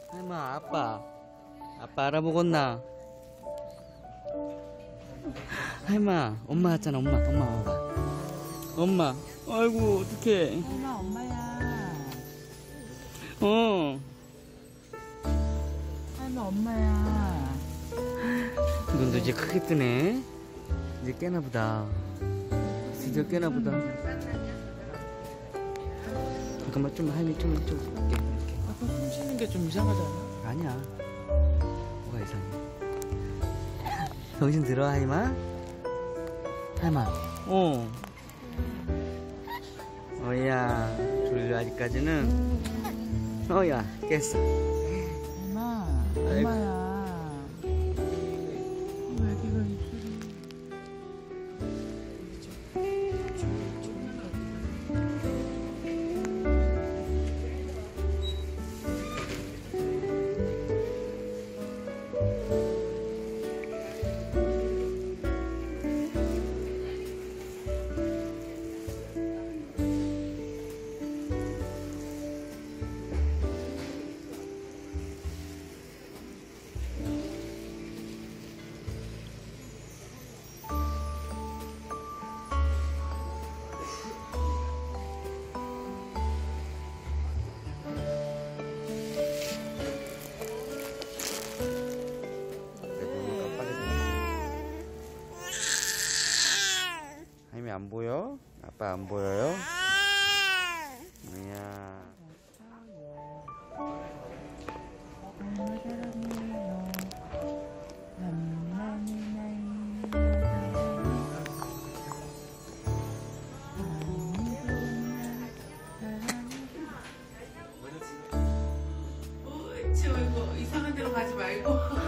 하임아, 아빠 알아보겠나? 하임아, 엄마 왔잖아. 엄마 와봐. 엄마, 아이고 어떡해. 하임아 엄마야. 하임아 엄마야. 눈도 이제 크게 뜨네. 이제 깨나보다. 드디어 깨나보다. 잠깐만, 좀 하임이 좀 볼게. 아빠 숨 쉬는 게 좀 이상하지 않아? 아니야. 뭐가 이상해? 정신 들어, 하임아? 하임아. 어야, 졸려 아직까지는. 어야, 깼어. 하임아 엄마야. 왜 애기가 입술이. 하임이 안 보여? 아빠 안 보여요? 뭐야? 이거 이상한 데로 가지 말고.